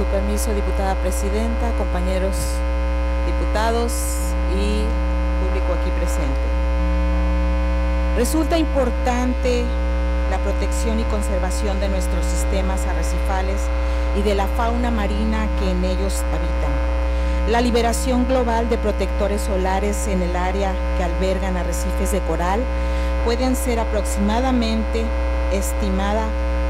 su permiso, diputada presidenta, compañeros diputados y público aquí presente. Resulta importante la protección y conservación de nuestros sistemas arrecifales y de la fauna marina que en ellos habitan. La liberación global de protectores solares en el área que albergan arrecifes de coral pueden ser aproximadamente estimada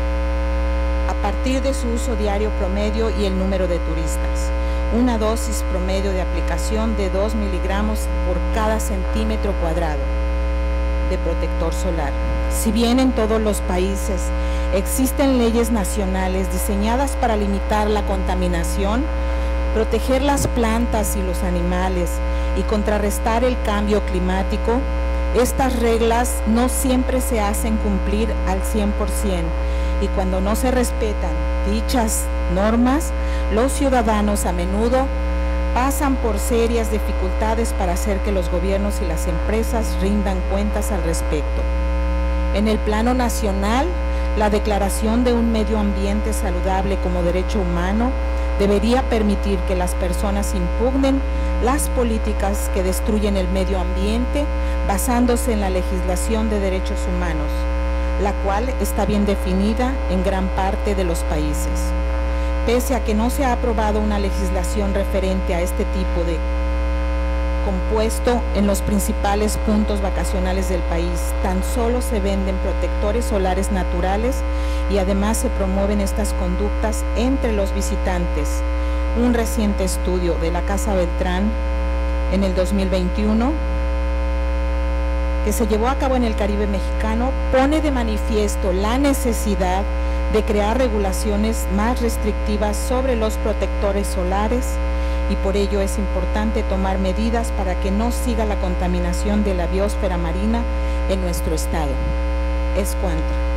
a partir de su uso diario promedio y el número de turistas. Una dosis promedio de aplicación de 2 miligramos por cada centímetro cuadrado de protector solar. Si bien en todos los países existen leyes nacionales diseñadas para limitar la contaminación, proteger las plantas y los animales y contrarrestar el cambio climático, estas reglas no siempre se hacen cumplir al 100%, y cuando no se respetan dichas normas, los ciudadanos a menudo pasan por serias dificultades para hacer que los gobiernos y las empresas rindan cuentas al respecto. En el plano nacional, la declaración de un medio ambiente saludable como derecho humano debería permitir que las personas impugnen las políticas que destruyen el medio ambiente basándose en la legislación de derechos humanos, la cual está bien definida en gran parte de los países. Pese a que no se ha aprobado una legislación referente a este tipo de compuesto en los principales puntos vacacionales del país, tan solo se venden protectores solares naturales y además se promueven estas conductas entre los visitantes. Un reciente estudio de la Casa Beltrán en el 2021, que se llevó a cabo en el Caribe mexicano, pone de manifiesto la necesidad de crear regulaciones más restrictivas sobre los protectores solares, y por ello es importante tomar medidas para que no siga la contaminación de la biosfera marina en nuestro estado. Es cuanto.